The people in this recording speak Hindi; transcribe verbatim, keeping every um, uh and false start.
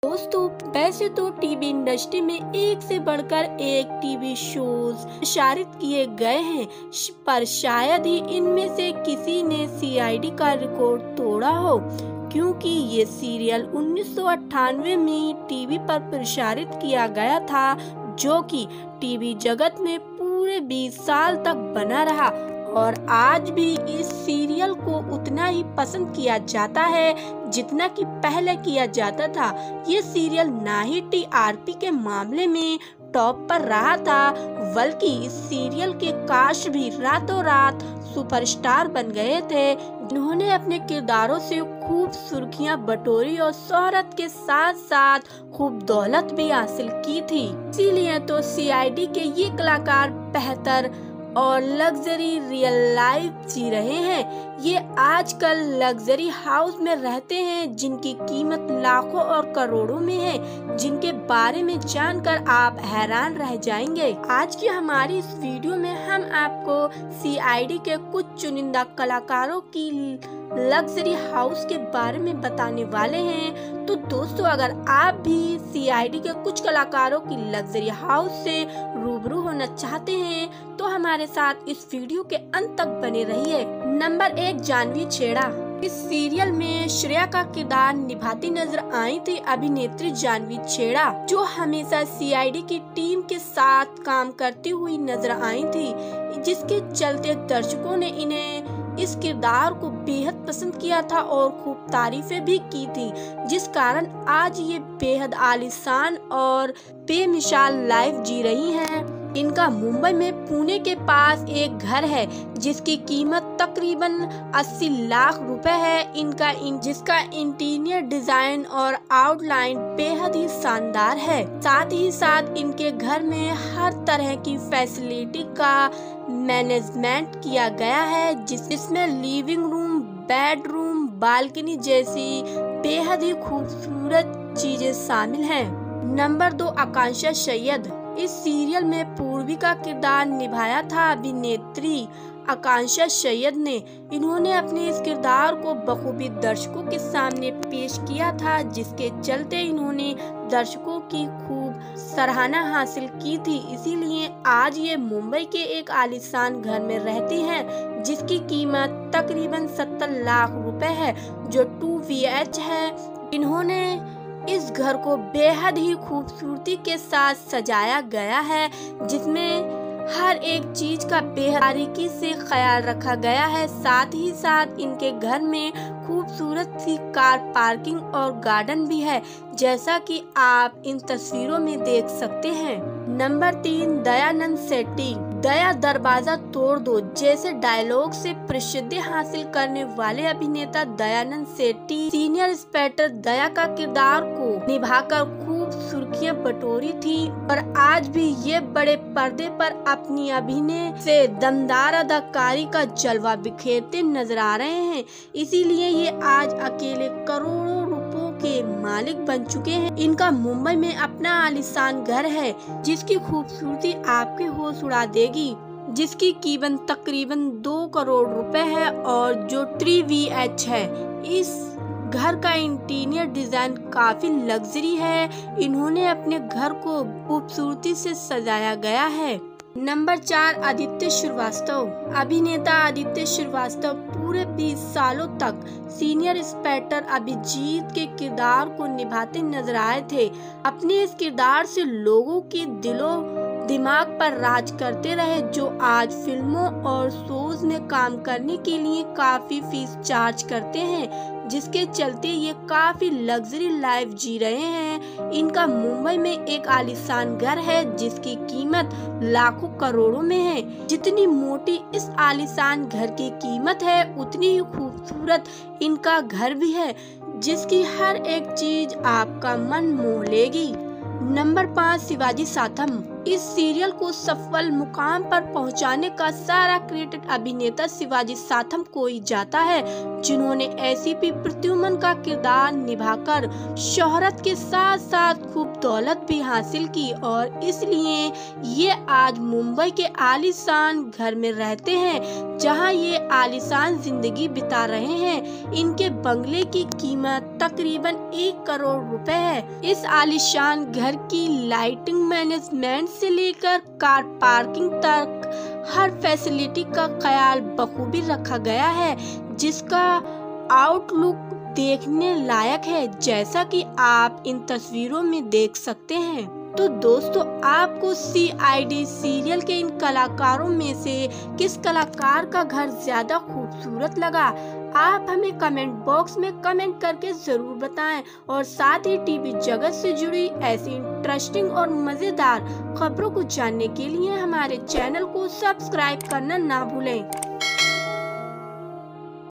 दोस्तों, वैसे तो टीवी इंडस्ट्री में एक से बढ़कर एक टीवी शोज प्रसारित किए गए हैं, पर शायद ही इनमें से किसी ने सीआईडी का रिकॉर्ड तोड़ा हो, क्योंकि ये सीरियल उन्नीस सौ अट्ठानवे में टीवी पर प्रसारित किया गया था, जो कि टीवी जगत में पूरे बीस साल तक बना रहा और आज भी इस सीरियल को उतना ही पसंद किया जाता है जितना कि पहले किया जाता था। ये सीरियल ना ही टीआरपी के मामले में टॉप पर रहा था, बल्कि इस सीरियल के कास्ट भी रातों रात सुपरस्टार बन गए थे, जिन्होंने अपने किरदारों से खूब सुर्खियां बटोरी और शोहरत के साथ साथ खूब दौलत भी हासिल की थी। इसीलिए तो सीआईडी के ये कलाकार बेहतर और लग्जरी रियल लाइफ जी रहे हैं। ये आजकल लग्जरी हाउस में रहते हैं, जिनकी कीमत लाखों और करोड़ों में है, जिनके बारे में जानकर आप हैरान रह जाएंगे। आज की हमारी इस वीडियो में हम आपको सीआईडी के कुछ चुनिंदा कलाकारों की लग्जरी हाउस के बारे में बताने वाले हैं। तो दोस्तों, अगर आप भी सीआईडी के कुछ कलाकारों की लग्जरी हाउस से रूबरू होना चाहते हैं तो हमारे साथ इस वीडियो के अंत तक बने रहिए। नंबर एक, जाह्नवी छेड़ा। इस सीरियल में श्रेया का किरदार निभाती नजर आई थी अभिनेत्री जाह्नवी छेड़ा, जो हमेशा सीआईडी की टीम के साथ काम करती हुई नजर आई थी, जिसके चलते दर्शकों ने इन्हें इस किरदार को बेहद पसंद किया था और खूब तारीफें भी की थी, जिस कारण आज ये बेहद आलीशान और बेमिसाल लाइफ जी रही हैं। इनका मुंबई में पुणे के पास एक घर है, जिसकी कीमत तकरीबन अस्सी लाख रुपए है। इनका इन, जिसका इंटीरियर डिजाइन और आउटलाइन बेहद ही शानदार है। साथ ही साथ इनके घर में हर तरह की फैसिलिटी का मैनेजमेंट किया गया है, जिसमें लिविंग रूम, बेडरूम, बालकनी जैसी बेहद ही खूबसूरत चीजें शामिल हैं। नंबर दो, आकांक्षा सैयद। इस सीरियल में पूर्वी का किरदार निभाया था अभिनेत्री आकांक्षा सैयद ने। इन्होंने अपने इस किरदार को बखूबी दर्शकों के सामने पेश किया था, जिसके चलते इन्होंने दर्शकों की खूब सराहना हासिल की थी। इसीलिए आज ये मुंबई के एक आलीशान घर में रहती हैं, जिसकी कीमत तकरीबन सत्तर लाख रुपए है, जो टू बी एच है। इन्होंने इस घर को बेहद ही खूबसूरती के साथ सजाया गया है, जिसमें हर एक चीज का बेहद बारीकी से ख्याल रखा गया है। साथ ही साथ इनके घर में खूबसूरत सी कार पार्किंग और गार्डन भी है, जैसा कि आप इन तस्वीरों में देख सकते हैं। नंबर तीन, दयानंद सेठी। दया दरवाजा तोड़ दो जैसे डायलॉग से प्रसिद्धि हासिल करने वाले अभिनेता दयानंद सेठी सीनियर इंस्पेक्टर दया का किरदार को निभाकर खूब सुर्खियां बटोरी थी और आज भी ये बड़े पर्दे पर अपनी अभिनय से दमदार अदाकारी का जलवा बिखेरते नजर आ रहे हैं। इसीलिए ये आज अकेले करोड़ों रुपयों के मालिक बन चुके हैं। इनका मुंबई में अपना आलीशान घर है, जिसकी खूबसूरती आपके होश उड़ा देगी, जिसकी कीमत तकरीबन दो करोड़ रुपए है और जो थ्री वी एच है। इस घर का इंटीरियर डिजाइन काफी लग्जरी है। इन्होंने अपने घर को खूबसूरती से सजाया गया है। नंबर चार, आदित्य श्रीवास्तव। अभिनेता आदित्य श्रीवास्तव पूरे बीस सालों तक सीनियर इंस्पेक्टर अभिजीत के किरदार को निभाते नजर आए थे। अपने इस किरदार से लोगों के दिलों दिमाग पर राज करते रहे, जो आज फिल्मों और शोज में काम करने के लिए काफी फीस चार्ज करते हैं, जिसके चलते ये काफी लग्जरी लाइफ जी रहे हैं। इनका मुंबई में एक आलीशान घर है, जिसकी कीमत लाखों करोड़ों में है। जितनी मोटी इस आलीशान घर की कीमत है, उतनी ही खूबसूरत इनका घर भी है, जिसकी हर एक चीज आपका मन मोह लेगी। नंबर पाँच, शिवाजी साथम। इस सीरियल को सफल मुकाम पर पहुंचाने का सारा क्रेडिट अभिनेता शिवाजी साथम को ही जाता है, जिन्होंने एसीपी प्रद्युम्न का किरदार निभाकर शोहरत के साथ साथ खूब दौलत भी हासिल की और इसलिए ये आज मुंबई के आलीशान घर में रहते हैं, जहां ये आलीशान जिंदगी बिता रहे हैं। इनके बंगले की कीमत तकरीबन एक करोड़ रुपए है। इस आलीशान घर की लाइटिंग मैनेजमेंट से लेकर कार पार्किंग तक हर फैसिलिटी का ख्याल बखूबी रखा गया है, जिसका आउटलुक देखने लायक है, जैसा कि आप इन तस्वीरों में देख सकते हैं। तो दोस्तों, आपको सीआईडी सीरियल के इन कलाकारों में से किस कलाकार का घर ज्यादा खूबसूरत लगा? आप हमें कमेंट बॉक्स में कमेंट करके जरूर बताएं और साथ ही टीवी जगत से जुड़ी ऐसी इंटरेस्टिंग और मजेदार खबरों को जानने के लिए हमारे चैनल को सब्सक्राइब करना ना भूलें।